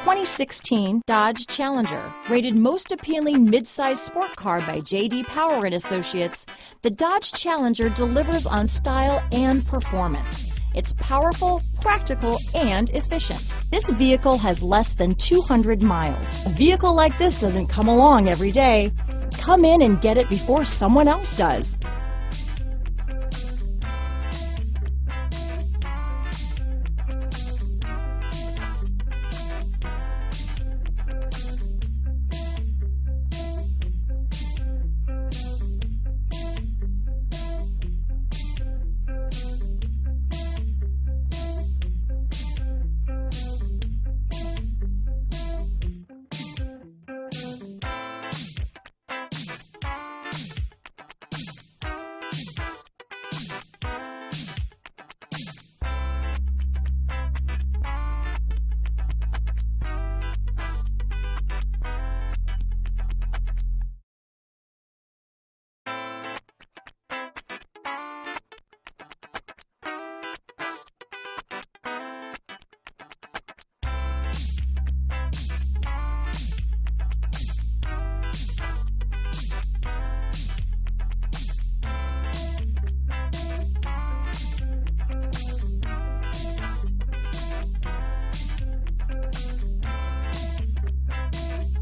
2016 Dodge Challenger. Rated most appealing midsize sport car by J.D. Power and Associates, the Dodge Challenger delivers on style and performance. It's powerful, practical, and efficient. This vehicle has less than 200 miles. A vehicle like this doesn't come along every day. Come in and get it before someone else does.